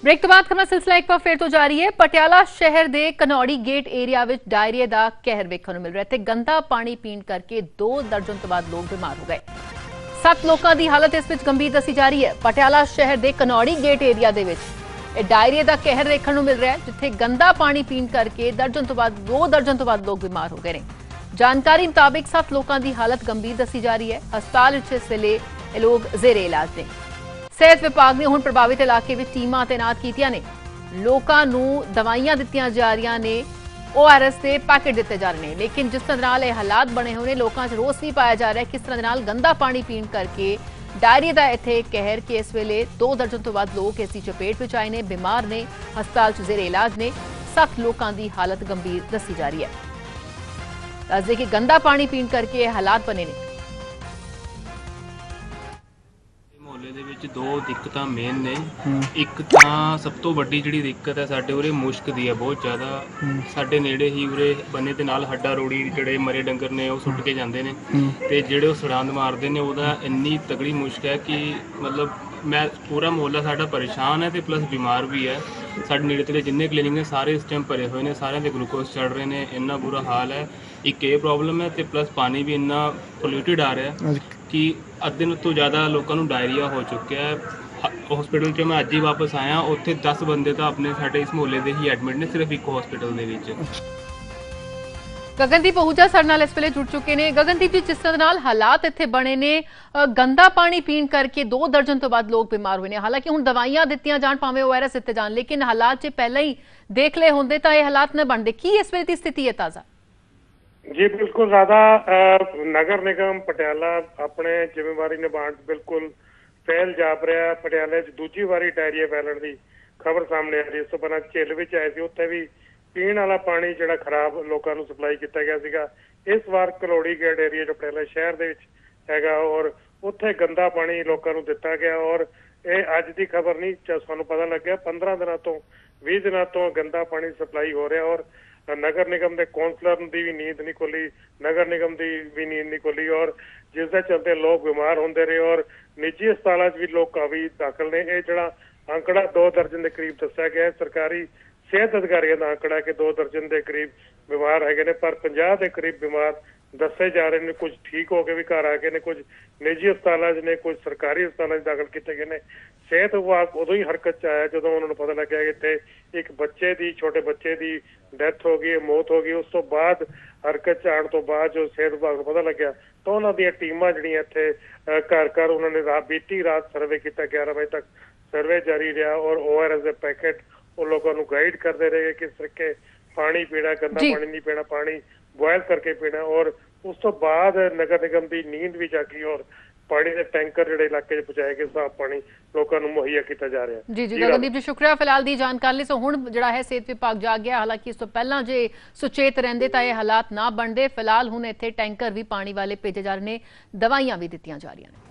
Break तो बाद खबर सिलसिला एक बार फिर तो जारी है। पटियाला शहर के कनौड़ी गेट एरिया में डायरिया का कहर वेखने को मिल रहा है। गंदा पानी पीण करके 2 दर्जन तो बाद लोग बीमार हो गए। 7 लोगों की हालत इस गंभीर दसी जा रही है। पटियाला शहर के कनौड़ी गेट एरिया के डायरिया का कहर देखने को मिल रहा है, जिथे गंदा पानी पीण करके 2 दर्जन तो बाद लोग बीमार हो गए हैं। जानकारी मुताबिक 7 लोगों की हालत गंभीर दसी जा रही है। हस्पताल इस वेले लोग जेरे इलाज ने। सेहत विभाग ने हुण प्रभावित इलाके में टीमां तैनात कीतियां ने। लोकां नूं दवाइयां दित्तियां जा रहीआं ने, ORS के पैकेट दिते जा रहे हैं, लेकिन जिस तरह नाल हालात बने हुए हैं, लोकां च रोस भी पाया जा रहा है किस तरह नाल गंदा पानी पीण करके डायरिया का इत्थे कहर कि इस वेले 2 दर्जन तो बाद लोग इसकी चपेट विच आए ने, बीमार ने, हस्पताल च जेरे इलाज ने। 7 लोगों की हालत गंभीर दसी जा रही है। दस दें कि गंदा पानी पीण करके हालात बने ने। ਮੁਹੱਲੇ ਦੇ ਵਿੱਚ 2 ਦਿੱਕਤਾਂ ਮੇਨ ਨੇ। ਇੱਕ ਤਾਂ ਸਭ ਤੋਂ ਵੱਡੀ ਜਿਹੜੀ ਦਿੱਕਤ ਹੈ ਸਾਡੇ ਉਰੇ ਮੁਸ਼ਕ ਦੀ ਹੈ ਬਹੁਤ ਜ਼ਿਆਦਾ। ਸਾਡੇ ਨੇੜੇ ਹੀ ਉਰੇ ਬੰਨੇ ਦੇ ਨਾਲ ਹੱਡਾ ਰੋੜੀ ਜਿਹੜੇ ਮਰੇ ਡੰਗਰ ਨੇ ਉਹ ਸੁੱਟ ਕੇ ਜਾਂਦੇ ਨੇ ਤੇ ਜਿਹੜੇ ਉਹ ਸੜਾਂਦ ਮਾਰਦੇ ਨੇ, ਉਹਦਾ ਇੰਨੀ ਤਗੜੀ ਮੁਸ਼ਕ ਹੈ ਕਿ ਮਤਲਬ ਮੈਂ ਪੂਰਾ ਮੁਹੱਲਾ ਸਾਡਾ ਪਰੇਸ਼ਾਨ ਹੈ ਤੇ ਪਲੱਸ ਬਿਮਾਰ ਵੀ ਹੈ। ਸਾਡੇ ਨੇੜੇ ਤੇੜੇ ਜਿੰਨੇ ਕਲੀਨਿਕ ਨੇ ਸਾਰੇ ਇਸ ਟਾਈਮ ਭਰੇ ਹੋਏ ਨੇ, ਸਾਰਿਆਂ ਦੇ ਗਲੂਕੋਜ਼ ਚੜ ਰਹੇ ਨੇ, ਇੰਨਾ ਬੁਰਾ ਹਾਲ ਹੈ। ਇੱਕ ਇਹ ਪ੍ਰੋਬਲਮ ਹੈ ਤੇ ਪਲੱਸ ਪਾਣੀ ਵੀ ਇੰਨਾ ਪੋਲਿਊਟਿਡ ਆ ਰਿਹਾ कि अद्धे तो ज़्यादा लोगों को डायरिया हो चुका है। हॉस्पिटल से मैं अज ही वापस आया, उत्थे 10 बंदे तो अपने साडे इस मुहल्ले के ही एडमिट ने, सिर्फ एक हॉस्पिटल दे विच। गगनदीप आहूजा साडे नाल इस वेले जुड़ चुके हैं। गगनदीप जी, जिस तरह नाल हालात इत्थे बने ने, गंदा पानी पीण करके 2 दर्जन तो बाद लोग बीमार हुए हैं। हालांकि हुण दवाइयां दित्तियां जाण, भावें ORS दित्ते जाण, लेकिन हालात जे पहले ही देख ले होंदे तां ये हालात न बनदे। की इस वेले दी स्थिति है ताज़ा? जी बिल्कुल, ज्यादा नगर निगम पटियाला अपने जिम्मेवारी निभाण बिल्कुल फेल जाप रहा। पटियाले दूजी बारी डायरिया फैलण की खबर सामने आ रही। इस तो पहला झिल विच आए सी, उत्थे भी पीण वाला पानी जिहड़ा खराब लोगों को सप्लाई किया गया सीगा। इस बार कलौड़ी गेट एरिया जो पटियाला शहर दे विच हैगा और उत्थे गंदा पानी लोगों को दिता गया। और ये अज की खबर नहीं, सानूं पता लग गया 15 दिनों तो 20 दिनों तो गंदा पानी सप्लाई हो रहा। और नगर निगम के कौंसलर की भी नींद नहीं खुली, नगर निगम की भी नींद नहीं खुली और जिसके चलते लोग बीमार होंदे रहे। और निजी अस्पतालों भी लोग काफी दाखिल ने। यह जो आंकड़ा 2 दर्जन के करीब दस्या गया है, सरकारी सेहत अधिकारियों का आंकड़ा कि 2 दर्जन के करीब बीमार है, पर 50 के करीब बीमार दसे जा रहे हैं। कुछ ठीक होकर भी घर आ गए ने, कुछ निजी अस्पतालों ने, कुछ सरकारी अस्पतालों दाखिल किए गए हैं। सेहत विभाग उदों ही हरकत च आया जो उन्होंने पता लग गया कि इतने एक बच्चे की, छोटे बच्चे की डेथ हो गई, मौत हो गई। उस तो बाद हरकत च आने तो बाद जो सेहत विभाग को पता लग्या तो उन्होंने टीमां जिहड़ियां इत्थे घर घर उन्होंने बीती रात सर्वे किया, 11 बजे तक सर्वे जारी रहा। और ORS के पैकेट वो लोगों को गाइड करते रहे किस तरीके पानी पीना, गंदा पानी नहीं पीना, पानी बॉयल करके पीना। और उस तो बाद नगर निगम की नींद भी जागी और पानी के टैंकर जिहड़े इलाके पहुंचाए गए, साफ पानी लोगों को मुहैया किया जा रहा है। जी जी गगनदीप जी, शुक्रिया फिलहाल दी जानकारी। सो हुण जिहड़ा है सेहत विभाग जाग गया। हालांकि इस तो पहला जे सुचेत रहिंदे तां ये हालात ना बनदे। फिलहाल हुण इत्थे टैंकर भी पानी वाले भेजे जा रहे हैं, दवाइयां भी दित्तियां जा रही हैं।